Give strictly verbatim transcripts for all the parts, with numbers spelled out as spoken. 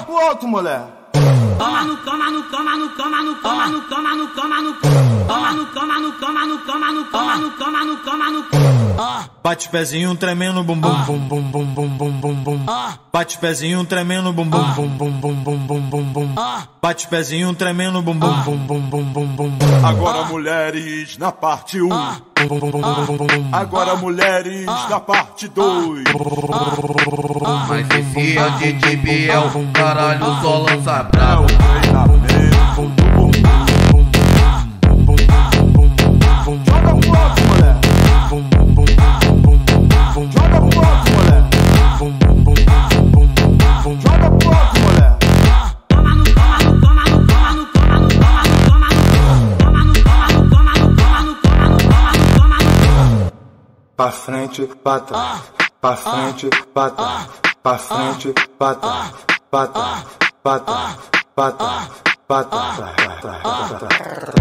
pro alto, mulher. Toma no cama, no cama, no cama, no cama, no cama, no cama, no cama, no cama, no cama, no cama, no cama, no cama, no cama, no cama. Bate pezinho tremendo, bum bum bum bum bum bum bum bum bum. Bate pezinho tremendo, bum bum bum bum bum bum bum bum bum. Bate pezinho tremendo, bum bum bum bum bum bum bum bum. Agora mulheres na parte um. Agora mulheres na parte dois. Mas esse é o D J Biel, caralho, só lança brabo. Joga pro alto, mulher. Joga pro alto, mulher. Joga pro alto, mulher. Toma no cama, no cama, no cama, no cama, no cama, no cama, no cama, no cama, no cama, no cama, no cama, no cama, no cama, no cama. Pra frente, pra trás. Pra frente, pra trás. Pra frente, pra trás. Pra trás, pra trás, pra trás, pra trás.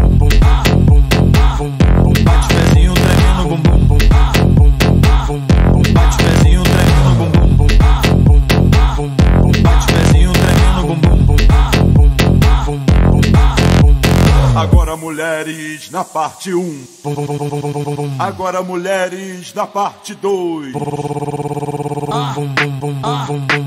Bate pezinho tremendo, bum bum bum bum bum. Bate pezinho tremendo, bum bum bum bum bum. Bate pezinho tremendo, bum bum bum bum bum. Agora mulheres na parte um. Agora mulheres na parte dois.